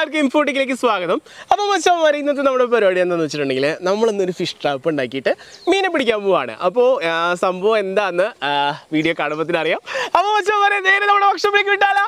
എല്ലാവർക്കും ഇൻഫോട്ടിക്കിലേക്ക് സ്വാഗതം. അപ്പോൾ മച്ചാന്മാരെ, ഇന്നത്തെ നമ്മുടെ പരിപാടി എന്താണെന്ന് വെച്ചിട്ടുണ്ടെങ്കിൽ നമ്മളിന്നൊരു ഫിഷ് ട്രാപ്പ് ഉണ്ടാക്കിയിട്ട് മീനെ പിടിക്കാൻ പോവാണ്. അപ്പോൾ സംഭവം എന്താണെന്ന് വീഡിയോ കാണുമ്പോൾ അറിയാം. അപ്പോൾ മച്ചാന്മാരെ, നേരെ നമ്മുടെ വർക്ക്ഷോപ്പിലേക്ക് വിട്ടാലോ.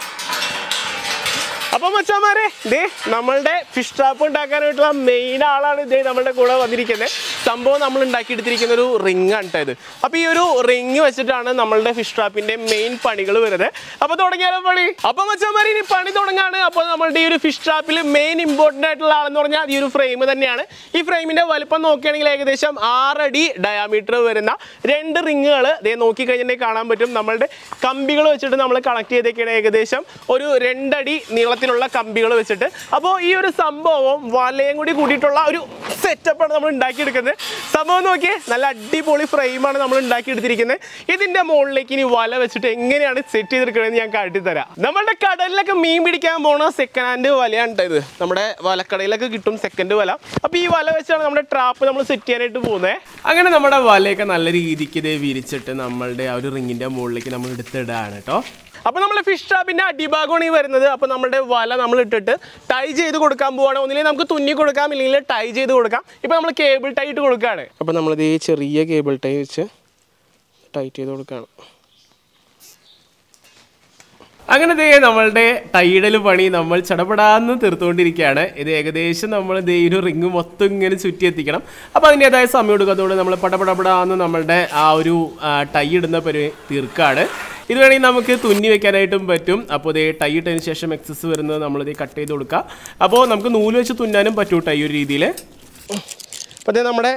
അപ്പോൾ മച്ചാന്മാരെ, ഇതേ നമ്മളുടെ ഫിഷ് ട്രാപ്പ് ഉണ്ടാക്കാനായിട്ടുള്ള മെയിൻ ആളാണ് ഇതേ നമ്മളുടെ കൂടെ വന്നിരിക്കുന്നത്. സംഭവം നമ്മൾ ഉണ്ടാക്കിയെടുത്തിരിക്കുന്ന ഒരു റിംഗ് ആണ് കേട്ടോ ഇത്. അപ്പോൾ ഈ ഒരു റിംഗ് വെച്ചിട്ടാണ് നമ്മളുടെ ഫിഷ് ട്രാപ്പിന്റെ മെയിൻ പണികൾ വരുന്നത്. അപ്പോൾ തുടങ്ങിയാലോ പണി. അപ്പോൾ മച്ചാന്മാരെ, ഇനി പണി തുടങ്ങാണ്. അപ്പോൾ നമ്മളുടെ ഈ ഒരു ഫിഷ് ട്രാപ്പിൽ മെയിൻ ഇമ്പോർട്ടൻ്റ് ആയിട്ടുള്ള ആളെന്ന് പറഞ്ഞാൽ ഈ ഒരു ഫ്രെയിം തന്നെയാണ്. ഈ ഫ്രെയിമിന്റെ വലുപ്പം നോക്കുകയാണെങ്കിൽ ഏകദേശം 6 അടി ഡയാമീറ്റർ വരുന്ന 2 റിങ്ങുകൾ ഇതേ നോക്കിക്കഴിഞ്ഞിട്ടുണ്ടെങ്കിൽ കാണാൻ പറ്റും. നമ്മളുടെ കമ്പികൾ വെച്ചിട്ട് നമ്മൾ കണക്ട് ചെയ്തേക്കാണ്. ഏകദേശം ഒരു 2 അടി നീളത്തിലുള്ള കമ്പികൾ വെച്ചിട്ട്. അപ്പോൾ ഈ ഒരു സംഭവം വലയും കൂടി കൂടിയിട്ടുള്ള ഒരു സെറ്റപ്പാണ് നമ്മൾ ഉണ്ടാക്കിയെടുക്കുന്നത്. സംഭവം നോക്കിയേ, നല്ല അടിപൊളി ഫ്രെയിമാണ് നമ്മൾ ഉണ്ടാക്കിയെടുത്തിരിക്കുന്നത്. ഇതിന്റെ മുകളിലേക്ക് ഇനി വല വെച്ചിട്ട് എങ്ങനെയാണ് സെറ്റ് ചെയ്തെടുക്കണമെന്ന് ഞാൻ കാട്ടിത്തരാം. നമ്മളുടെ കടലിലൊക്കെ മീൻ പിടിക്കാൻ പോണ സെക്കൻഡ് ഹാൻഡ് വലയാണ് ഇത്. നമ്മുടെ വലക്കടയിലൊക്കെ കിട്ടും സെക്കൻഡ് വല. അപ്പോൾ ഈ വല വെച്ചാണ് നമ്മുടെ ട്രാപ്പ് നമ്മൾ സെറ്റ് ചെയ്യാനായിട്ട് പോകുന്നത്. അങ്ങനെ നമ്മുടെ വലയൊക്കെ നല്ല രീതിക്ക് ഇത് വിരിച്ചിട്ട് നമ്മളുടെ ആ ഒരു റിങ്ങിന്റെ മുകളിലേക്ക് നമ്മൾ എടുത്തിടാണ് കേട്ടോ. അപ്പോൾ നമ്മൾ ഫിഷ് ട്രാപ്പിന്റെ അടിഭാഗമാണ് ഈ വരുന്നത്. അപ്പോൾ നമ്മുടെ വല നമ്മൾ ഇട്ടിട്ട് ടൈ ചെയ്ത് കൊടുക്കാൻ പോവാണ്. ഒന്നില്ലെങ്കിൽ നമുക്ക് തുന്നി കൊടുക്കാം, ഇല്ലെങ്കിൽ ടൈ ചെയ്ത് കൊടുക്കാം. ഇപ്പോൾ നമ്മൾ കേബിൾ ടൈ ഇട്ട് കൊടുക്കുകയാണ്. അപ്പോൾ നമ്മളിത് ഈ ചെറിയ കേബിൾ ടൈ വെച്ച് ടൈറ്റ് ചെയ്ത് കൊടുക്കുകയാണ്. അങ്ങനെ ദേ നമ്മളുടെ ടൈഡൽ പണി നമ്മൾ ചടപടാന്ന് തീർത്തുകൊണ്ടിരിക്കുകയാണ്. ഇത് ഏകദേശം നമ്മൾ ദേ ഒരു റിങ് മൊത്തം ഇങ്ങനെ ചുറ്റി എത്തിക്കണം. അപ്പോൾ അതിൻ്റെതായ സമയം എടുക്കുന്നതുകൊണ്ട് നമ്മൾ പടപടപടാന്ന് നമ്മളുടെ ആ ഒരു ടൈ ഇടുന്ന തീർക്കാണ്. ഇത് വേണമെങ്കിൽ നമുക്ക് തുന്നി വെക്കാനായിട്ടും പറ്റും. അപ്പോൾ ഇതേ ടൈ ഇട്ടതിന് ശേഷം എക്സസ് വരുന്നത് നമ്മളിത് കട്ട് ചെയ്ത് കൊടുക്കുക. അപ്പോൾ നമുക്ക് നൂല് വെച്ച് തുന്നാനും പറ്റും ടൈ ഒരു രീതിയിൽ. അപ്പോൾ അതേ നമ്മുടെ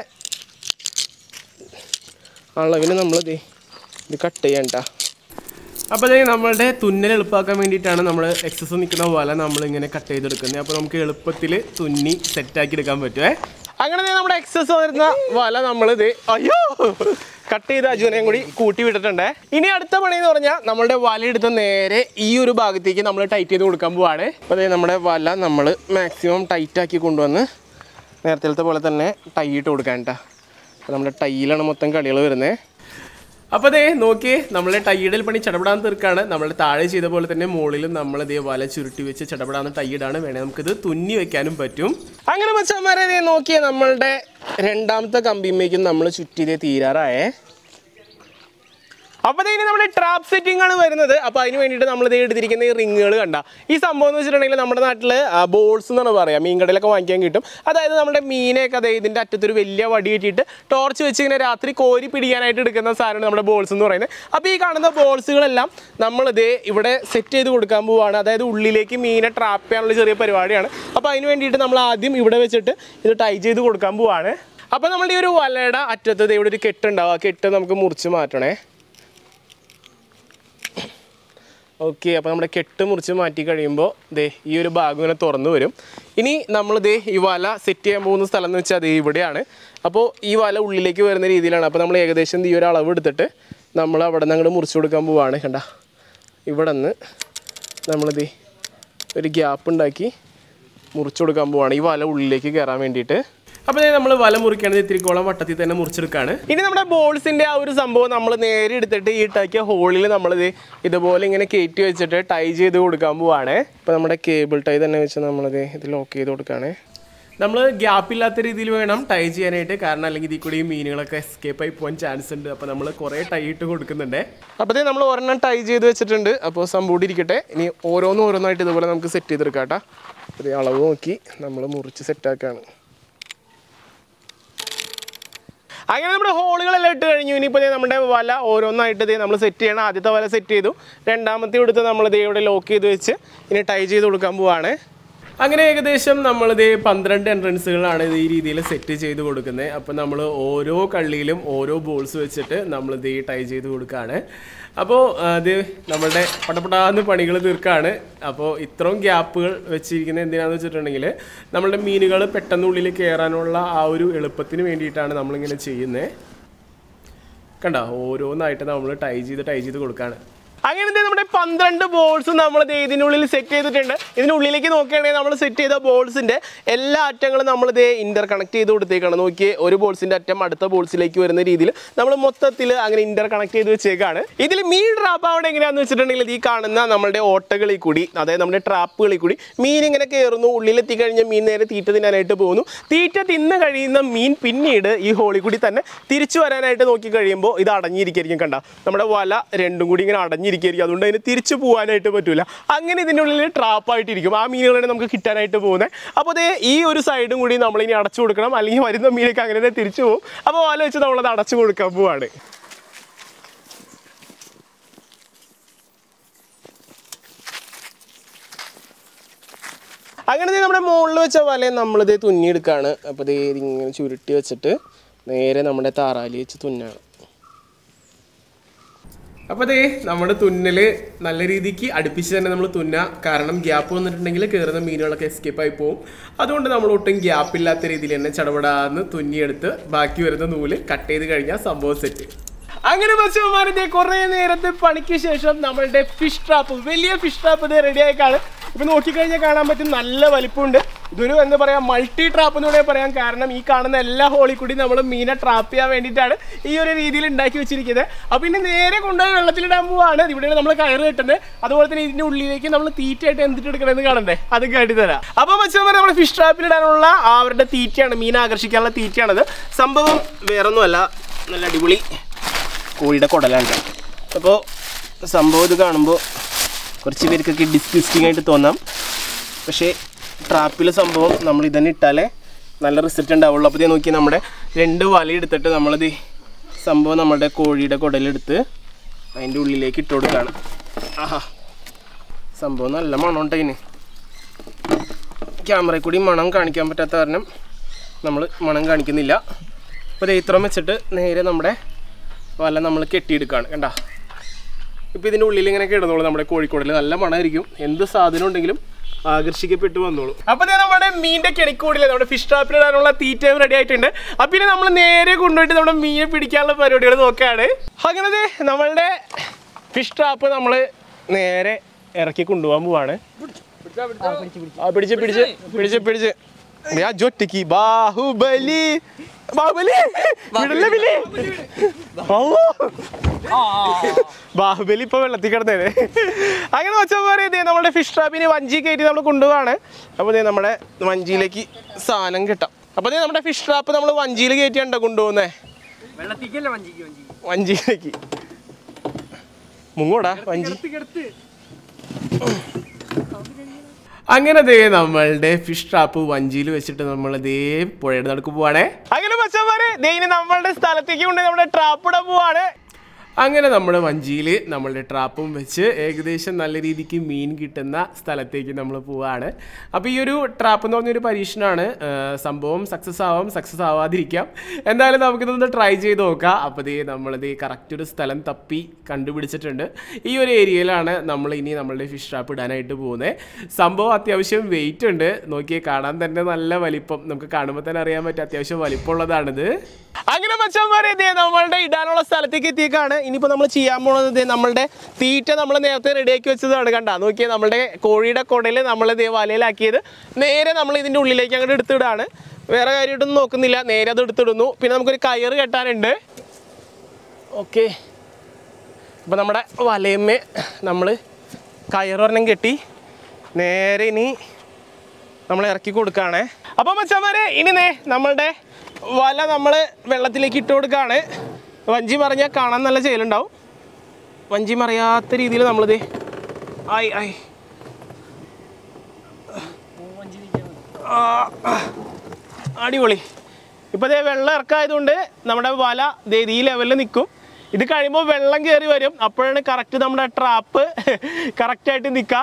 അളവിന് നമ്മളിത് ഇത് കട്ട് ചെയ്യണ്ട. അപ്പോൾ അതേ നമ്മളുടെ തുന്നൽ എളുപ്പമാക്കാൻ വേണ്ടിയിട്ടാണ് നമ്മൾ എക്സസ് നിൽക്കുന്ന വല നമ്മളിങ്ങനെ കട്ട് ചെയ്തെടുക്കുന്നത്. അപ്പോൾ നമുക്ക് എളുപ്പത്തിൽ തുന്നി സെറ്റാക്കി എടുക്കാൻ പറ്റുമേ. അങ്ങനെ നമ്മുടെ എക്സസ് വരുന്ന വല നമ്മളിത് കട്ട് ചെയ്ത് അജുവിനെയും കൂടി കൂട്ടി വിട്ടിട്ടുണ്ട്. ഇനി അടുത്ത പണി എന്ന് പറഞ്ഞാൽ നമ്മളുടെ വല എടുത്ത് നേരെ ഈ ഒരു ഭാഗത്തേക്ക് നമ്മൾ ടൈറ്റ് ചെയ്ത് കൊടുക്കാൻ പോവാണ്. അപ്പോൾ അതേ നമ്മുടെ വല നമ്മൾ മാക്സിമം ടൈറ്റാക്കി കൊണ്ടുവന്ന് നേരത്തെ പോലെ തന്നെ ടൈ ഇട്ട് കൊടുക്കാൻ കേട്ടോ. അപ്പോൾ നമ്മുടെ ടൈയിലാണ് മൊത്തം കളികൾ വരുന്നത്. അപ്പോൾ അതേ നോക്കിയേ, നമ്മളെ ടൈയിടൽ പണി ചടപടാന്ന് തീർക്കാണ്. നമ്മൾ താഴെ ചെയ്ത പോലെ തന്നെ മുകളിലും നമ്മളിതേ വല ചുരുട്ടി വെച്ച് ചടപടാന്ന് ടൈയിടാണ്. വേണേൽ നമുക്കിത് തുന്നി വെക്കാനും പറ്റും. അങ്ങനെ മച്ചാന്മാരെ നോക്കിയേ, നമ്മളുടെ രണ്ടാമത്തെ കമ്പിമ്മേക്കും നമ്മൾ ചുറ്റിയതേ തീരാറായേ. അപ്പോൾ ഇനി നമ്മുടെ ട്രാപ്പ് സെറ്റിംഗ് ആണ് വരുന്നത്. അപ്പോൾ അതിന് വേണ്ടിയിട്ട് നമ്മൾ ഇത് എടുത്തിരിക്കുന്ന ഈ റിങ്ങുകൾ കണ്ട. ഈ സംഭവം എന്ന് വെച്ചിട്ടുണ്ടെങ്കിൽ നമ്മുടെ നാട്ടിൽ ബോൾസ് എന്നാണ് പറയുക. മീൻകടയിലൊക്കെ വാങ്ങിക്കാൻ കിട്ടും. അതായത് നമ്മുടെ മീനെയൊക്കെ അതേ ഇതിൻ്റെ അറ്റത്തൊരു വലിയ വടി കെട്ടിയിട്ട് ടോർച്ച് വെച്ച് ഇങ്ങനെ രാത്രി കോരി പിടിക്കാനായിട്ട് എടുക്കുന്ന സാധനമാണ് നമ്മുടെ ബോൾസ് എന്ന് പറയുന്നത്. അപ്പോൾ ഈ കാണുന്ന ബോൾസുകളെല്ലാം നമ്മളിതേ ഇവിടെ സെറ്റ് ചെയ്ത് കൊടുക്കാൻ പോവുകയാണ്. അതായത് ഉള്ളിലേക്ക് മീനെ ട്രാപ്പ് ചെയ്യാനുള്ള ചെറിയ പരിപാടിയാണ്. അപ്പോൾ അതിന് വേണ്ടിയിട്ട് നമ്മൾ ആദ്യം ഇവിടെ വെച്ചിട്ട് ഇത് ടൈ ചെയ്ത് കൊടുക്കാൻ പോവുകയാണ്. അപ്പോൾ നമ്മുടെ ഈ ഒരു വലയുടെ അറ്റത്ത് ഇവിടെ ഒരു കെട്ടുണ്ടാവും. ആ കെട്ട് നമുക്ക് മുറിച്ച് മാറ്റണേ. ഓക്കെ, അപ്പോൾ നമ്മുടെ കെട്ട് മുറിച്ച് മാറ്റി കഴിയുമ്പോൾ ദേ ഈ ഒരു ഭാഗം ഇങ്ങനെ തുറന്നു വരും. ഇനി നമ്മൾ ദേ ഈ വല സെറ്റ് ചെയ്യാൻ പോകുന്ന സ്ഥലം എന്ന് വെച്ചാൽ അത് ഇവിടെയാണ്. അപ്പോൾ ഈ വല ഉള്ളിലേക്ക് വരുന്ന രീതിയിലാണ്. അപ്പോൾ നമ്മൾ ഏകദേശം ഈ ഒരു അളവ് എടുത്തിട്ട് നമ്മൾ അവിടെ നിന്ന് അങ്ങോട്ട് മുറിച്ച് കൊടുക്കാൻ പോവുകയാണ്. കണ്ട, ഇവിടെ നിന്ന് നമ്മളിത് ഒരു ഗ്യാപ്പ് ഉണ്ടാക്കി മുറിച്ച് കൊടുക്കാൻ പോവുകയാണ് ഈ വല ഉള്ളിലേക്ക് കയറാൻ വേണ്ടിയിട്ട്. അപ്പോൾ നമ്മൾ വല മുറിക്കുകയാണെങ്കിൽ ഇത്തിരിക്കോളം വട്ടത്തിൽ തന്നെ മുറിച്ചെടുക്കുകയാണ്. ഇനി നമ്മുടെ ബോൾസിൻ്റെ ആ ഒരു സംഭവം നമ്മൾ നേരെ എടുത്തിട്ട് ഈ ടൈക്കിയ ഹോളിൽ നമ്മളിത് ഇതുപോലെ ഇങ്ങനെ കയറ്റി വെച്ചിട്ട് ടൈ ചെയ്ത് കൊടുക്കാൻ പോവാണ്. ഇപ്പോൾ നമ്മുടെ കേബിൾ ടൈ തന്നെ വെച്ച് നമ്മളിത് ഇത് ലോക്ക് ചെയ്ത് കൊടുക്കുകയാണ്. നമ്മൾ ഗ്യാപ്പില്ലാത്ത രീതിയിൽ വേണം ടൈ ചെയ്യാനായിട്ട്. കാരണം അല്ലെങ്കിൽ ഇതിൽ കൂടി മീനുകളൊക്കെ എസ്കേപ്പ് ആയി പോകാൻ ചാൻസ് ഉണ്ട്. അപ്പോൾ നമ്മൾ കുറേ ടൈ ഇട്ട് കൊടുക്കുന്നുണ്ട്. അപ്പോൾ നമ്മൾ ഒരെണ്ണം ടൈ ചെയ്ത് വെച്ചിട്ടുണ്ട്. അപ്പോൾ സംഭവം ഇരിക്കട്ടെ. ഇനി ഓരോന്നായിട്ട് ഇതുപോലെ നമുക്ക് സെറ്റ് ചെയ്തെടുക്കാം കേട്ടോ. അപ്പോൾ അളവ് നോക്കി നമ്മൾ മുറിച്ച് സെറ്റാക്കുകയാണ്. അങ്ങനെ നമ്മുടെ ഹോളുകളെല്ലാം ഇട്ട് കഴിഞ്ഞു. ഇനിയിപ്പോൾ നമ്മുടെ വല ഓരോന്നായിട്ട് നമ്മൾ സെറ്റ് ചെയ്യണം. ആദ്യത്തെ വല സെറ്റ് ചെയ്തു. രണ്ടാമത്തെ എടുത്ത് നമ്മളിത് ഇവിടെ ലോക്ക് ചെയ്ത് വെച്ച് ഇനി ടൈ ചെയ്ത് കൊടുക്കാൻ പോവാണ്. അങ്ങനെ ഏകദേശം നമ്മളിത് 12 എൻട്രൻസുകളാണ് ഈ രീതിയിൽ സെറ്റ് ചെയ്ത് കൊടുക്കുന്നത്. അപ്പോൾ നമ്മൾ ഓരോ കള്ളിയിലും ഓരോ ബോൾസ് വെച്ചിട്ട് നമ്മളിത് ടൈ ചെയ്ത് കൊടുക്കുകയാണ്. അപ്പോൾ അത് നമ്മളുടെ പടപടാന്ന് പണികൾ തീർക്കാണ്. അപ്പോൾ ഇത്രയും ഗ്യാപ്പുകൾ വെച്ചിരിക്കുന്നത് എന്തിനാണെന്ന് വെച്ചിട്ടുണ്ടെങ്കിൽ നമ്മളുടെ മീനുകൾ പെട്ടെന്നുള്ളിൽ കയറാനുള്ള ആ ഒരു എളുപ്പത്തിന് വേണ്ടിയിട്ടാണ് നമ്മളിങ്ങനെ ചെയ്യുന്നത്. കണ്ടോ, ഓരോന്നായിട്ട് നമ്മൾ ടൈ ചെയ്ത് കൊടുക്കുകയാണ്. അങ്ങനത്തെ നമ്മുടെ 12 ബോൾസ് നമ്മൾ ഇതിനുള്ളിൽ സെറ്റ് ചെയ്തിട്ടുണ്ട്. ഇതിനുള്ളിലേക്ക് നോക്കുകയാണെങ്കിൽ നമ്മൾ സെറ്റ് ചെയ്ത ബോൾസിന്റെ എല്ലാ അറ്റങ്ങളും നമ്മൾ ഇന്റർ കണക്ട് ചെയ്ത് കൊടുത്തേക്കാണ്. നോക്കിയേ, ഒരു ബോൾസിന്റെ അറ്റം അടുത്ത ബോൾസിലേക്ക് വരുന്ന രീതിയിൽ നമ്മൾ മൊത്തത്തിൽ അങ്ങനെ ഇന്റർ കണക്ട് ചെയ്ത് വെച്ചേക്കാണ്. ഇതിൽ മീൻ ട്രാപ്പ് ആവണം എങ്ങനെയാണെന്ന് വെച്ചിട്ടുണ്ടെങ്കിൽ ഈ കാണുന്ന നമ്മുടെ ഓട്ടകളിൽ കൂടി, അതായത് നമ്മുടെ ട്രാപ്പുകളിൽ കൂടി മീൻ ഇങ്ങനെ കയറുന്നു. ഉള്ളിലെത്തി കഴിഞ്ഞാൽ മീൻ നേരെ തീറ്റ തിന്നാനായിട്ട് പോകുന്നു. തീറ്റ തിന്ന് കഴിയുന്ന മീൻ പിന്നീട് ഈ ഹോളിൽ കൂടി തന്നെ തിരിച്ചു വരാനായിട്ട് നോക്കി കഴിയുമ്പോൾ ഇത് അടഞ്ഞിരിക്കും. കണ്ട, നമ്മുടെ വല രണ്ടും കൂടി ഇങ്ങനെ അടഞ്ഞിരിക്കും. അതുകൊണ്ട് അതിന് തിരിച്ചു പോകാനായിട്ട് പറ്റൂല. അങ്ങനെ ഇതിൻ്റെ ഉള്ളിൽ ട്രാപ്പായിട്ടിരിക്കും. ആ മീനുകളെ നമുക്ക് കിട്ടാനായിട്ട് പോകുന്നത്. അപ്പോൾ അതേ ഈ ഒരു സൈഡും കൂടി നമ്മളിനി അടച്ചു കൊടുക്കണം, അല്ലെങ്കിൽ വരുന്ന മീനൊക്കെ അങ്ങനെ തന്നെ തിരിച്ചു പോകും. അപ്പോൾ വല വെച്ച് നമ്മളത് അടച്ചു കൊടുക്കാൻ പോവാണ്. അങ്ങനെ നമ്മുടെ മുകളിൽ വെച്ച വലയെ നമ്മളിത് തുന്നിയെടുക്കുകയാണ്. അപ്പോൾ ഇത് ഇങ്ങനെ ചുരുട്ടി വെച്ചിട്ട് നേരെ നമ്മുടെ താറാലി വെച്ച് തുന്നാണ്. അപ്പോൾ അതേ നമ്മുടെ തുന്നൽ നല്ല രീതിക്ക് അടുപ്പിച്ച് തന്നെ നമ്മൾ തുന്നുക. കാരണം ഗ്യാപ്പ് വന്നിട്ടുണ്ടെങ്കിൽ കയറുന്ന മീനുകളൊക്കെ എസ്കേപ്പ് ആയി പോകും. അതുകൊണ്ട് നമ്മൾ ഒട്ടും ഗ്യാപ്പില്ലാത്ത രീതിയിൽ തന്നെ ചടപടാന്ന് തുന്നിയെടുത്ത് ബാക്കി വരുന്ന നൂല് കട്ട് ചെയ്ത് കഴിഞ്ഞാൽ സംഭവം സെറ്റ്. അങ്ങനെ മത്സ്യന്മാരുടെ കുറേ നേരത്തെ പണിക്ക് ശേഷം നമ്മളുടെ ഫിഷ് ട്രാപ്പ്, വലിയ ഫിഷ് ട്രാപ്പ് ഇത് റെഡി ആയിക്കാണ്. ഇപ്പം നോക്കിക്കഴിഞ്ഞാൽ കാണാൻ പറ്റും, നല്ല വലിപ്പമുണ്ട്. ഇതൊരു എന്താ പറയുക, മൾട്ടി ട്രാപ്പ് എന്ന് കൂടെ പറയാം. കാരണം ഈ കാണുന്ന എല്ലാ ഹോളിൽ കൂടി നമ്മൾ മീനെ ട്രാപ്പ് ചെയ്യാൻ വേണ്ടിയിട്ടാണ് ഈ ഒരു രീതിയിൽ ഉണ്ടാക്കി വെച്ചിരിക്കുന്നത്. അപ്പോൾ പിന്നെ നേരെ കൊണ്ടുപോയി വെള്ളത്തിലിടാൻ പോവാണ്. ഇവിടെയാണ് നമ്മൾ കയറ് കിട്ടുന്നത്. അതുപോലെ തന്നെ ഇതിൻ്റെ ഉള്ളിലേക്ക് നമ്മൾ തീറ്റയായിട്ട് എന്തിട്ട് എടുക്കണമെന്ന് കാണണ്ടേ, അത് കാട്ടിത്തരാം. അപ്പോൾ മത്സ്യന്മാർ നമ്മൾ ഫിഷ് ട്രാപ്പിലിടാനുള്ള അവരുടെ തീറ്റയാണ്, മീനെ ആകർഷിക്കാനുള്ള തീറ്റയാണത്. സംഭവം വേറൊന്നുമല്ല, നല്ല അടിപൊളി കോഴിയുടെ കുടലാണ്. അപ്പോൾ സംഭവം ഇത് കാണുമ്പോൾ കുറച്ച് പേർക്കൊക്കെ ഡിസ്ഗസ്റ്റിംഗ് ആയിട്ട് തോന്നാം. പക്ഷേ ട്രാപ്പിലെ സംഭവം നമ്മൾ ഇതന്നെ ഇട്ടാലേ നല്ല റിസൾട്ട് ഉണ്ടാവുള്ളൂ. അപ്പോൾ ഇത് നോക്കി, നമ്മുടെ 2 വല എടുത്തിട്ട് നമ്മളിത് സംഭവം നമ്മുടെ കോഴിയുടെ കുടലെടുത്ത് അതിൻ്റെ ഉള്ളിലേക്ക് ഇട്ട് കൊടുക്കുകയാണ്. ആഹാ, സംഭവം നല്ല മണം ഉണ്ടതിന്. ക്യാമറയിൽ കൂടി മണം കാണിക്കാൻ പറ്റാത്ത കാരണം നമ്മൾ മണം കാണിക്കുന്നില്ല. അപ്പോൾ ഇത് ഇത്രയും വെച്ചിട്ട് നേരെ നമ്മുടെ വല നമ്മൾ കെട്ടിയെടുക്കുകയാണ്. കണ്ട, ഇപ്പോൾ ഇതിൻ്റെ ഉള്ളിൽ ഇങ്ങനെ കിടന്നോളൂ. നമ്മുടെ കോഴിക്കോടിൽ നല്ല മണമായിരിക്കും. എന്ത് സാധനം ഉണ്ടെങ്കിലും ആകർഷിക്കപ്പെട്ട് വന്നോളൂ. അപ്പോൾ നമ്മുടെ മീനിൻ്റെ കെണിക്കൂടിൽ നമ്മുടെ ഫിഷ് ട്രാപ്പിലിടാനുള്ള തീറ്റയും റെഡി ആയിട്ടുണ്ട്. അപ്പം പിന്നെ നമ്മൾ നേരെ കൊണ്ടുപോയിട്ട് നമ്മുടെ മീനെ പിടിക്കാനുള്ള പരിപാടികൾ നോക്കുകയാണ്. അങ്ങനെ നമ്മളുടെ ഫിഷ് ട്രാപ്പ് നമ്മൾ നേരെ ഇറക്കി കൊണ്ടുപോകാൻ പോവാണ്. പിടിച്ച് ജൊറ്റയ്ക്ക് ബാഹുബലി ബാഹുബലി ഇപ്പൊ വെള്ളത്തിൽ കിടന്നേ. അങ്ങനെ വെച്ചാൽ പറയാ നമ്മുടെ ഫിഷ് ട്രാപ്പിന് വഞ്ചി കയറ്റി നമ്മൾ കൊണ്ടുപോവാണ്. അപ്പോൾ നമ്മുടെ വഞ്ചിയിലേക്ക് സാധനം കിട്ടാം. അപ്പോൾ നമ്മുടെ ഫിഷ് ട്രാപ്പ് നമ്മൾ വഞ്ചിയിൽ കയറ്റിയാണ്ടോ കൊണ്ടുപോകുന്നേ, വഞ്ചിയിലേക്ക്. മുങ്ങോടാ വഞ്ചി. അങ്ങനെ നമ്മളുടെ ഫിഷ് ട്രാപ്പ് വഞ്ചിയിൽ വെച്ചിട്ട് നമ്മൾ പുഴയുടെ നടുക്ക് പോവാണേ. അങ്ങനെ മച്ചന്മാരെ നമ്മളുടെ സ്ഥലത്തേക്ക് കൊണ്ട് നമ്മുടെ ട്രാപ്പ് ഇടാൻ പോവാണ്. അങ്ങനെ നമ്മുടെ വഞ്ചിയിൽ നമ്മളുടെ ട്രാപ്പും വെച്ച് ഏകദേശം നല്ല രീതിക്ക് മീൻ കിട്ടുന്ന സ്ഥലത്തേക്ക് നമ്മൾ പോവാണ്. അപ്പോൾ ഈ ഒരു ട്രാപ്പ് എന്ന് പറഞ്ഞൊരു പരീക്ഷണമാണ്. സംഭവം സക്സസ് ആവാം, സക്സസ് ആവാതിരിക്കാം. എന്തായാലും നമുക്കിതൊന്ന് ട്രൈ ചെയ്ത് നോക്കാം. അപ്പോൾ നമ്മളിത് കറക്റ്റ് ഒരു സ്ഥലം തപ്പി കണ്ടുപിടിച്ചിട്ടുണ്ട്. ഈ ഒരു ഏരിയയിലാണ് നമ്മൾ ഇനി നമ്മളുടെ ഫിഷ് ട്രാപ്പ് ഇടാനായിട്ട് പോകുന്നത്. സംഭവം അത്യാവശ്യം വെയിറ്റ് ഉണ്ട്. നോക്കിയേ, കാണാൻ തന്നെ നല്ല വലിപ്പം, നമുക്ക് കാണുമ്പോൾ തന്നെ അറിയാൻ പറ്റും അത്യാവശ്യം വലിപ്പമുള്ളതാണിത്. അങ്ങനെ മച്ചന്മാരെ നമ്മളുടെ ഇടാനുള്ള സ്ഥലത്തേക്ക് എത്തിയേക്കാണ്. ഇനിയിപ്പോൾ നമ്മൾ ചെയ്യാൻ പോകുന്നത് നമ്മളുടെ തീറ്റ നമ്മൾ നേരത്തെ റെഡിയാക്കി വെച്ചതാണ്. കണ്ട, നോക്കിയാൽ നമ്മുടെ കോഴിയുടെ കുടയിൽ നമ്മൾ വലയിലാക്കിയത് നേരെ നമ്മൾ ഇതിൻ്റെ ഉള്ളിലേക്ക് അങ്ങോട്ട് എടുത്തിടാണ്. വേറെ കാര്യമായിട്ടൊന്നും നോക്കുന്നില്ല, നേരെ അത് എടുത്തിടുന്നു. പിന്നെ നമുക്കൊരു കയറ് കെട്ടാനുണ്ട്. ഓക്കെ, അപ്പോൾ നമ്മുടെ വലയമ്മ നമ്മൾ കയറൊരെണ്ണം കെട്ടി നേരെ ഇനി നമ്മൾ ഇറക്കി കൊടുക്കുകയാണ്. അപ്പോൾ മച്ചന്മാരെ ഇനി നമ്മളുടെ വല നമ്മൾ വെള്ളത്തിലേക്ക് ഇട്ട് കൊടുക്കുകയാണ്. വഞ്ചി മറിഞ്ഞാൽ കാണാൻ നല്ല ചേലുണ്ടാവും. വഞ്ചി മറിയാത്ത രീതിയിൽ നമ്മളിത് അടിപൊളി. ഇപ്പോൾ വെള്ളം ഇറക്കായതുകൊണ്ട് നമ്മുടെ വല ഈ ലെവലിൽ നിൽക്കും. ഇത് കഴിയുമ്പോൾ വെള്ളം കയറി വരും. അപ്പോഴാണ് കറക്റ്റ് നമ്മുടെ ട്രാപ്പ് കറക്റ്റായിട്ട് നിൽക്കുക.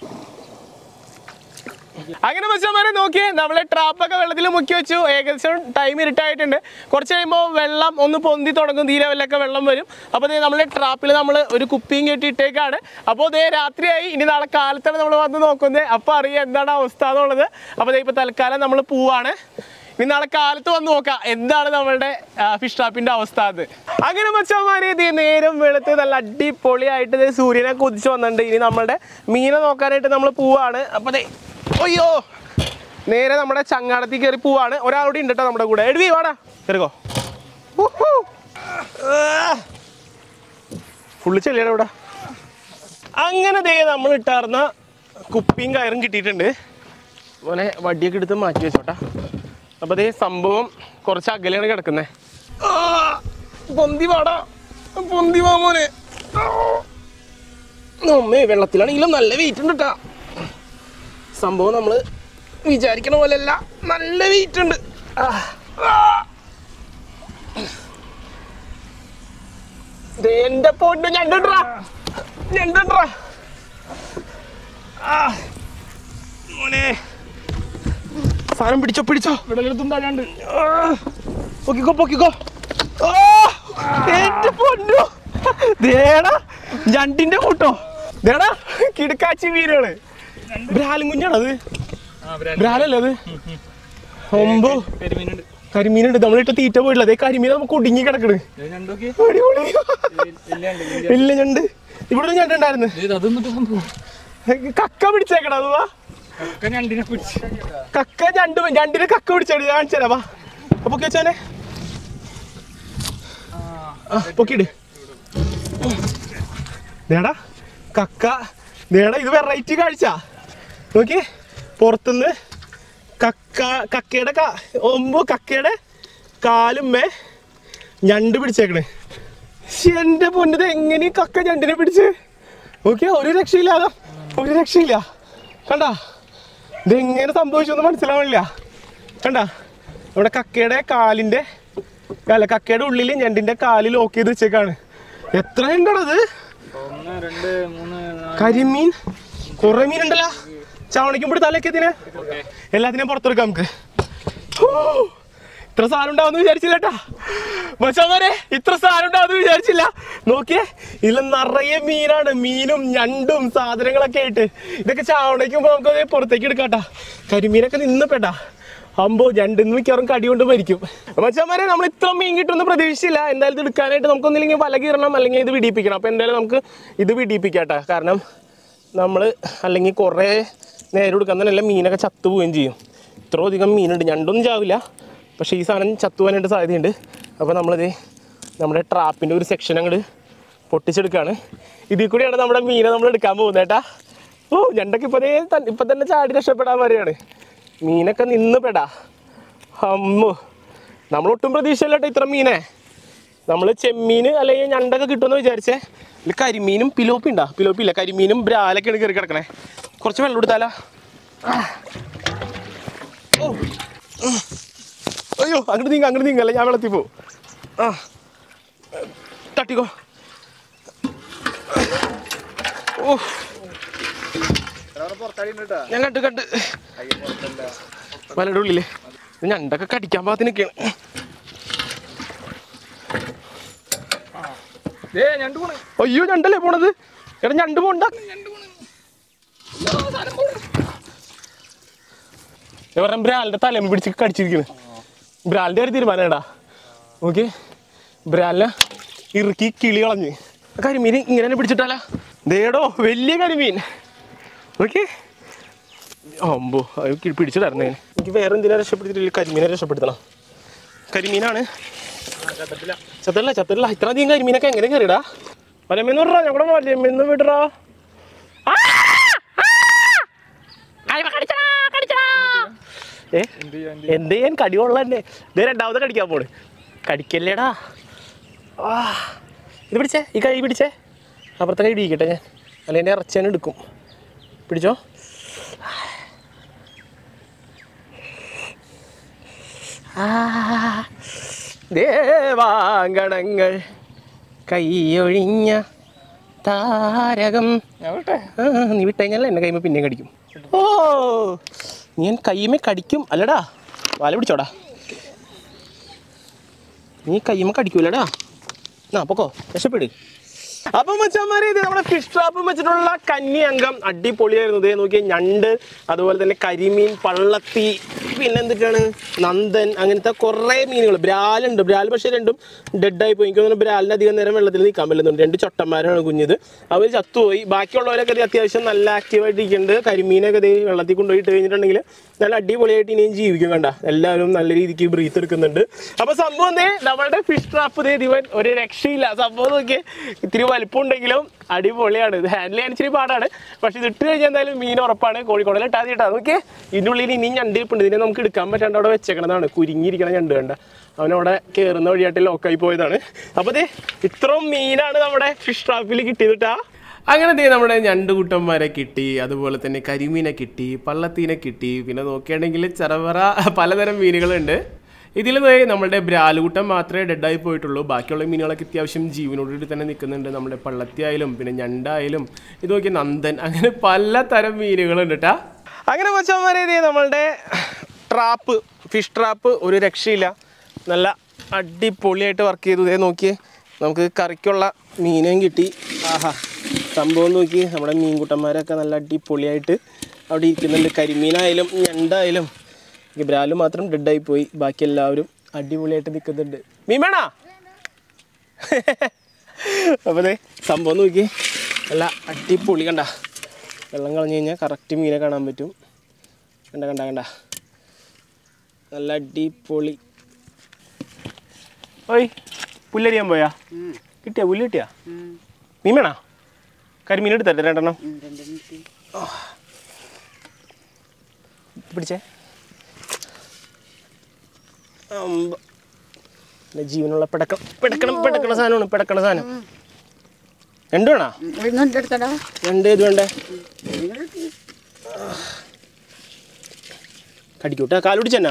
അങ്ങനെ മത്സ്യന്മാരെ നോക്കിയേ, നമ്മളെ ട്രാപ്പൊക്കെ വെള്ളത്തിൽ മുക്കി വെച്ചു. ഏകദേശം ടൈം ഇരുട്ടായിട്ടുണ്ട്. കുറച്ച് കഴിയുമ്പോൾ വെള്ളം ഒന്ന് പൊന്തി തുടങ്ങും, ഈ ലെവലിലൊക്കെ വെള്ളം വരും. അപ്പോൾ നമ്മളെ ട്രാപ്പിൽ നമ്മൾ ഒരു കുപ്പിയും കെട്ടിയിട്ടേക്കാണ്. അപ്പോൾ രാത്രിയായി. ഇനി നാളെ കാലത്താണ് നമ്മൾ വന്ന് നോക്കുന്നത്. അപ്പോൾ അറിയാം എന്താണ് അവസ്ഥ എന്നുള്ളത്. അപ്പോൾ ഇപ്പോൾ തൽക്കാലം നമ്മൾ പോവാണ്. ഇനി നാളെ കാലത്ത് വന്ന് നോക്കാം എന്താണ് നമ്മളുടെ ഫിഷ് ട്രാപ്പിന്റെ അവസ്ഥ. അത് അങ്ങനെ മച്ചാന്മാരെ ഇത് നേരം വെളുത്ത് നല്ല അടിപൊളിയായിട്ട് സൂര്യനെ കുതിച്ച് വന്നിട്ടുണ്ട്. ഇനി നമ്മളുടെ മീനെ നോക്കാനായിട്ട് നമ്മൾ പോവാണ്. അപ്പൊ അയ്യോ നേരെ നമ്മുടെ ചങ്ങാടത്തിൽ കയറി പോവാണ്. ഒരാളോട് ഉണ്ട് കേട്ടോ നമ്മുടെ കൂടെ. എഴുതി വാടാ കയറിക്കോ. ഫുള്ള് ചെല്ലിയാണ് ഇവിടെ. അങ്ങനെ നമ്മൾ ഇട്ടാർന്ന കുപ്പിയും കയറും കിട്ടിയിട്ടുണ്ട്. മോനെ വടിയൊക്കെ എടുത്ത് മാറ്റി വെച്ചോട്ടാ. അപ്പോൾ സംഭവം കുറച്ച് അകലെയാണ് കിടക്കുന്നത്. പൊന്തി വാടാ, പൊന്തി വാ മോനെ. നമ്മേ വെള്ളത്തിലാണെങ്കിലും നല്ല വെയിറ്റ് ഉണ്ട് കേട്ടാ. സംഭവം നമ്മൾ വിചാരിക്കണ പോലെയല്ല, നല്ല വെയിറ്റ് ഉണ്ട്. എന്റെ പൊന്നു ഞണ്ടാ മോനെ. സാധനം പിടിച്ചോ വിടലെടുത്തുണ്ടാകാണ്ട്. പൊക്കിക്കോ. എന്റെ പൊന്നു ദേടാ ഞണ്ടിന്റെ കൂട്ടോ. ദേടാ കിടക്കാച്ചി മീനുകള്. ബ്രാലും കുഞ്ഞാണത്, ബ്രാലല്ലേ അത്? ഒമ്പോ കരിമീനുണ്ട്. നമ്മളിട്ട് തീറ്റ പോയിട്ടില്ല. അതേ കരിമീൻ നമുക്ക് ഒടുങ്ങി കിടക്കണ്. ഇല്ല ഞണ്ട് ഇവിടെ ഞണ്ടുണ്ടായിരുന്നു. കക്ക പിടിച്ചേക്കടാ. അതുവാ കക്ക ഞണ്ടിനെ കക്ക പിടിച്ചേട് കാണിച്ചാ. വാ പൊക്കിവെച്ചാനെ, പൊക്കിട്. നേടാ കക്ക, നേടാ ഇത് വെറൈറ്റി കാഴ്ച നോക്കി. പുറത്തുനിന്ന് കക്കയുടെ കാലുമ്മേ ഞണ്ട് പിടിച്ചേക്കണേ. എന്റെ പൊന്നത് എങ്ങനെ കക്ക ഞണ്ടിനെ പിടിച്ച് നോക്കിയാ. ഒരു രക്ഷയില്ല കണ്ടാ. ഇതെങ്ങനെ സംഭവിച്ചൊന്നും മനസ്സിലാവണില്ല. കണ്ടാ നമ്മുടെ കക്കയുടെ ഉള്ളിൽ ഞണ്ടിന്റെ കാലിൽ ലോക്ക് ചെയ്ത് വെച്ചേക്കാണ്. എത്ര ഉണ്ടത്? കരിമീൻ കുറെ മീൻ ഉണ്ടല്ലോ. ചവണിക്കുമ്പോൾ തലയൊക്കെ എല്ലാത്തിനെയും പുറത്തെടുക്കാം നമുക്ക്. ഇത്ര സാധനം ഉണ്ടാവുമെന്ന് വിചാരിച്ചില്ല കേട്ടാ മച്ചാമാരെ. ഇത്ര സാധനം ഉണ്ടാവുമെന്ന് വിചാരിച്ചില്ല. നോക്കിയേ ഇതിൽ നിറയെ മീനാണ്. മീനും ഞണ്ടും സാധനങ്ങളൊക്കെ ആയിട്ട് ഇതൊക്കെ ചാവണയ്ക്കുമ്പോൾ നമുക്ക് പുറത്തേക്ക് എടുക്കാട്ടാ. കരിമീനൊക്കെ നിന്ന് പെട്ടാ. അമ്പോ ഞണ്ടിന്ന് മിക്കവാറും കടി കൊണ്ട് മരിക്കും. മച്ചാമാരെ നമ്മൾ ഇത്ര മീൻ കിട്ടുമെന്ന് പ്രതീക്ഷിച്ചില്ല. എന്തായാലും ഇത് എടുക്കാനായിട്ട് നമുക്കൊന്നില്ലെങ്കിൽ വല കീറണം, അല്ലെങ്കിൽ ഇത് വിടിയിപ്പിക്കണം. അപ്പോൾ എന്തായാലും നമുക്ക് ഇത് വിടിയിപ്പിക്കാട്ടാ. കാരണം നമ്മൾ അല്ലെങ്കിൽ കുറേ നേരം എടുക്കാൻ തന്നെ മീനൊക്കെ ചത്തുപോവുകയും ചെയ്യും. ഇത്ര അധികം മീനുണ്ട്. ഞണ്ടൊന്നും ചാവില്ല, പക്ഷേ ഈ സാധനം ചത്തുപോകാനായിട്ട് സാധ്യതയുണ്ട്. അപ്പോൾ നമ്മളിത് നമ്മുടെ ട്രാപ്പിൻ്റെ ഒരു സെക്ഷൻ അങ്ങോട്ട് പൊട്ടിച്ചെടുക്കുകയാണ്. ഇതിൽ കൂടിയാണ് നമ്മുടെ മീനെ നമ്മൾ എടുക്കാൻ പോകുന്നത് കേട്ടാ. ഞണ്ടൊക്കെ ഇപ്പം തന്നെ ചാടി രക്ഷപ്പെടാൻ വരെയാണ്. മീനൊക്കെ നിന്ന് പെടാ. അമ്മോ നമ്മളൊട്ടും പ്രതീക്ഷയില്ല കേട്ടോ ഇത്ര മീനെ. നമ്മൾ ചെമ്മീൻ അല്ലെങ്കിൽ ഞണ്ടൊക്കെ കിട്ടുമെന്ന് വിചാരിച്ചേ. ഇതിൽ കരിമീനും പിലോപ്പി ഉണ്ടാ. പിലോപ്പി ഇല്ല, കരിമീനും ബ്രാലൊക്കെയാണ് കയറി കിടക്കണേ. കുറച്ച് വെള്ളം എടുത്താലോ. അയ്യോ അങ്ങോട്ട് നീങ്ങല്ല, ഞാൻ വെള്ളത്തിൽ പോവും. തട്ടിക്കോ. ഞാൻ കണ്ട് വലയുടെ ഉള്ളില് ഞണ്ടൊക്കെ കടിക്കാൻ പാകത്തിനൊക്കെയാണ്. അയ്യോ ഞണ്ടല്ലേ പോണത്. എടാ ഞണ്ട് പോണ്ട. പറഞ്ഞ ബ്രാലിന്റെ തലമ പിടിച്ച് കടിച്ചിരിക്കുന്നു. ബ്രാലിന്റെ കാര്യം തീരുമാനേടാ. ഓക്കെ ബ്രാലിനെ ഇറുക്കി കിളി കളഞ്ഞ്. കരിമീൻ ഇങ്ങനെ പിടിച്ചിട്ടാലാ. ദേടോ വലിയ കരിമീൻ. ഓക്കെ അമ്പോ അത് പിടിച്ചിട്ടായിരുന്നേ. എനിക്ക് വേറെ എന്തിനാ രക്ഷപ്പെടുത്തിയിട്ടില്ല, കരിമീനെ രക്ഷപ്പെടുത്തണം. കരിമീനാണ്. ചത്തല്ല ഇത്ര അധികം കരിമീനൊക്കെ എങ്ങനെ കയറിടാ. വലമേന്ന് വിടറാ, ഞങ്ങളുടെ വലമേന്ന് വിടറാ. എന്ത് ചെയ്യാൻ കടിയുള്ള തന്നെ. ഇതേ രണ്ടാമത് കടിക്കാൻ പോണ്. കടിക്കല്ലേടാ. ഇത് പിടിച്ചേ, ഈ കൈ പിടിച്ചേ. അപ്പുറത്തെ കൈ ഇടിക്കട്ടെ ഞാൻ, അല്ലെങ്കിൽ എൻ്റെ ഇറച്ചേനെ എടുക്കും. പിടിച്ചോ. ദേവാങ്കണങ്ങൾ കൈയൊഴിഞ്ഞ താരകം. നീ വിട്ടുകഴിഞ്ഞാൽ എന്നെ കൈമ പിന്നെ കടിക്കും. ഓ ഞാൻ കൈമേ കടിക്കും അല്ലടാ. വാല പിടിച്ചോടാ. നീ കൈമ കടിക്കൂലടാ. പൊക്കോ രക്ഷപ്പെട്. അപ്പൊ മച്ചാന്മാരെ ഇത് നമ്മുടെ ഫിഷ് ട്രാപ്പ് വെച്ചിട്ടുള്ള കന്നി അംഗം അടിപൊളിയായിരുന്നു. ഇതേ നോക്കിയ ഞണ്ട്, അതുപോലെ തന്നെ കരിമീൻ, പള്ളത്തി, പിന്നെ എന്തൊക്കെയാണ് നന്ദൻ, അങ്ങനത്തെ കുറെ മീനുകൾ. ബ്രാലുണ്ട്, ബ്രാൽ പക്ഷേ രണ്ടും ഡെഡായി പോയി. എനിക്ക് തോന്നുന്നു ബ്രാലിന് അധികം നേരം വെള്ളത്തിൽ നിൽക്കാൻ പറ്റുന്നുണ്ട്. 2 ചൊട്ടന്മാരാണ് കുഞ്ഞത്, അവർ ചത്തുപോയി. ബാക്കിയുള്ളവരൊക്കെ അത്യാവശ്യം നല്ല ആക്റ്റീവായിട്ട് ഇരിക്കുന്നുണ്ട്. കരിമീനൊക്കെ ഇത് വെള്ളത്തിൽ കൊണ്ടുപോയിട്ട് കഴിഞ്ഞിട്ടുണ്ടെങ്കിൽ നല്ല അടിപൊളിയായിട്ട് ഇനിയും ജീവിക്കും. കണ്ട എല്ലാവരും നല്ല രീതിക്ക് ബ്രീത്ത് എടുക്കുന്നുണ്ട്. അപ്പൊ സംഭവം നമ്മളുടെ ഫിഷ് ട്രാപ്പ് ദിവൻ ഒരു രക്ഷയില്ല. സംഭവം നോക്കിയേ, ഇത്തിരി വലിപ്പം ഉണ്ടെങ്കിലും അടിപൊളിയാണ്. ഇത് ഹാൻഡിൽ ചെയ്യാൻ ഇച്ചിരി പാടാണ്, പക്ഷെ ഇത് ഇട്ട് കഴിഞ്ഞാൽ എന്തായാലും മീൻ ഉറപ്പാണ്. കോഴിക്കോടിൽ ഇട്ടാതെ ഇട്ടാ നോക്കിയേ, ഇതിൻ്റെ ഉള്ളിൽ ഇനിയും ഞണ്ട് ഇരിപ്പുണ്ട്. ഇതിനെ നമുക്ക് എടുക്കാൻ പറ്റാണ്ട് അവിടെ വെച്ചേക്കണതാണ്. കുരുങ്ങിയിരിക്കണ ഞണ്ട് കണ്ട, അവനവിടെ കയറുന്ന വഴിയായിട്ട് ലോക്കായി പോയതാണ്. അപ്പോൾ ഇത്രയും മീനാണ് നമ്മുടെ ഫിഷ് ട്രാപ്പിൽ കിട്ടിയതിട്ടാ. അങ്ങനെ നമ്മുടെ ഞണ്ടുകൂട്ടന്മാരെ കിട്ടി, അതുപോലെ തന്നെ കരിമീനെ കിട്ടി, പള്ളത്തീനെ കിട്ടി, പിന്നെ നോക്കുകയാണെങ്കിൽ ചെറവറ പലതരം മീനുകളുണ്ട്. ഇതിൽ നമ്മുടെ ബ്രാലുകൂട്ടം മാത്രമേ ഡെഡായി പോയിട്ടുള്ളൂ. ബാക്കിയുള്ള മീനുകളൊക്കെ അത്യാവശ്യം ജീവനോടുകൂടി തന്നെ നിൽക്കുന്നുണ്ട്. നമ്മുടെ പള്ളത്തി ആയാലും പിന്നെ ഞണ്ടായാലും ഇത് നോക്കിയ നന്ദൻ, അങ്ങനെ പലതരം മീനുകളുണ്ട് കേട്ടാ. അങ്ങനെ മച്ചാന്മാരെ നമ്മളുടെ ട്രാപ്പ്, ഫിഷ് ട്രാപ്പ് ഒരു രക്ഷയില്ല, നല്ല അടിപൊളിയായിട്ട് വർക്ക് ചെയ്തു. ഇതേ നോക്കിയേ, നമുക്ക് കറിക്കുള്ള മീനും കിട്ടി. ആഹാ, സംഭവം നോക്കി, നമ്മുടെ മീൻകുട്ടന്മാരൊക്കെ നല്ല അടിപൊളിയായിട്ട് അവിടെ ഇരിക്കുന്നുണ്ട്. കരിമീനായാലും ഞണ്ടായാലും. ബ്രാല് മാത്രം ഡെഡായി പോയി, ബാക്കി എല്ലാവരും അടിപൊളിയായിട്ട് നിൽക്കുന്നുണ്ട്. മീൻ വേണോ? അപ്പോൾ സംഭവം നോക്കി, നല്ല അടിപൊളി. കണ്ട, വെള്ളം കളഞ്ഞു കഴിഞ്ഞാൽ കറക്റ്റ് മീനെ കാണാൻ പറ്റും. കണ്ട കണ്ട കണ്ട, നല്ല അടിപൊളി. ഓയ്, പുല്ലരിയാൻ പോയാ? കിട്ടിയാ? പുല്ല് കിട്ടിയാ? മീൻ വേണോ? കരിമീൻ എടുത്തട്ടെ 2 എണ്ണം പിടിച്ചേ. ജീവനുള്ള പിടക്കണ സാധനമാണ്, പിടക്കണ സാധനം. 2 വേണോ? 2 ഏത് വേണ്ടേ? കടിക്കൂട്ടാ, കാല് പിടിച്ചെന്നാ.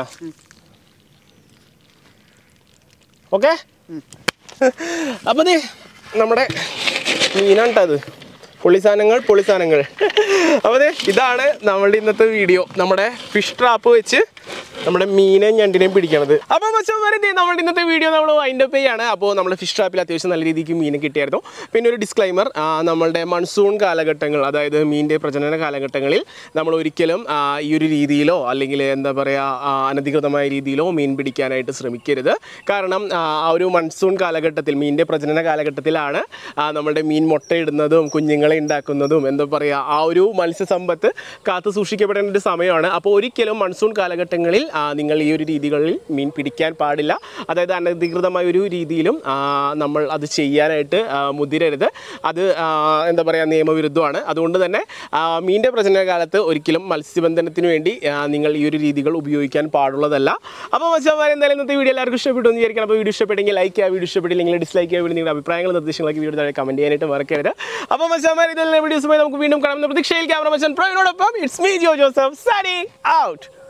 ഓക്കെ. അപ്പൊ നമ്മുടെ മീനാണ് അത്. പൊളി സാധനങ്ങൾ. അപ്പോൾ ഇതാണ് നമ്മളുടെ ഇന്നത്തെ വീഡിയോ, നമ്മുടെ ഫിഷ് ട്രാപ്പ് വെച്ച് നമ്മുടെ മീനെയും ഞണ്ടിനെയും പിടിക്കണത്. അപ്പോൾ മച്ചാന്മാരെ നമ്മുടെ ഇന്നത്തെ വീഡിയോ നമ്മൾ വൈൻഡപ്പ് ചെയ്യാണ്. അപ്പോൾ നമ്മൾ ഫിഷ് ട്രാപ്പിൽ അത്യാവശ്യം നല്ല രീതിക്ക് മീൻ കിട്ടിയായിരുന്നു. പിന്നെ ഒരു ഡിസ്ക്ലൈമർ, നമ്മളുടെ മൺസൂൺ കാലഘട്ടങ്ങൾ, അതായത് മീനിൻ്റെ പ്രജനന കാലഘട്ടങ്ങളിൽ നമ്മൾ ഒരിക്കലും ഈ ഒരു രീതിയിലോ അല്ലെങ്കിൽ എന്താ പറയുക അനധികൃതമായ രീതിയിലോ മീൻ പിടിക്കാനായിട്ട് ശ്രമിക്കരുത്. കാരണം ആ ഒരു മൺസൂൺ കാലഘട്ടത്തിൽ, മീനിൻ്റെ പ്രജനന കാലഘട്ടത്തിലാണ് നമ്മളുടെ മീൻ മുട്ടയിടുന്നതും കുഞ്ഞുങ്ങളെ ഉണ്ടാക്കുന്നതും എന്താ പറയുക ആ ഒരു മത്സ്യസമ്പത്ത് കാത്തു സൂക്ഷിക്കപ്പെടേണ്ട ഒരു സമയമാണ്. അപ്പോൾ ഒരിക്കലും മൺസൂൺ കാലഘട്ടങ്ങളിൽ നിങ്ങൾ ഈ ഒരു രീതികളിൽ മീൻ പിടിക്കാൻ പാടില്ല. അതായത് അനധികൃതമായ ഒരു രീതിയിലും നമ്മൾ അത് ചെയ്യാനായിട്ട് മുതിരരുത്. അത് എന്താ പറയുക നിയമവിരുദ്ധമാണ്. അതുകൊണ്ട് തന്നെ മീനിൻ്റെ പ്രജനന കാലത്ത് ഒരിക്കലും മത്സ്യബന്ധനത്തിന് വേണ്ടി നിങ്ങൾ ഈ ഒരു രീതികൾ ഉപയോഗിക്കാൻ പാടുള്ളതല്ല. അപ്പോൾ മച്ചാന്മാരെ എന്തായാലും ഇന്നത്തെ വീഡിയോ എല്ലാവർക്കും ഇഷ്ടപ്പെട്ടു എന്ന് വിചാരിക്കണം. അപ്പോൾ വീഡിയോ ഇഷ്ടപ്പെട്ടെങ്കിൽ ലൈക്ക് ചെയ്യുക, വീഡിയോ ഇഷ്ടപ്പെട്ടില്ലെങ്കിൽ ഡിസ്ലൈക്ക് ചെയ്യുക. നിങ്ങളുടെ അഭിപ്രായങ്ങളും നിർദ്ദേശങ്ങളൊക്കെ വീഡിയോ താഴെ കമൻറ്റ് ചെയ്യാനായിട്ട് മറക്കരുത്. അപ്പോൾ മച്ചാന്മാരെ ഇതെല്ലാം വീഡിയോസുമായി നമുക്ക് വീണ്ടും കാണാമെന്ന പ്രതീക്ഷയിൽ ക്യാമറ മച്ചാൻ പ്രവീണോടൊപ്പം it's me Jo Joseph signing out.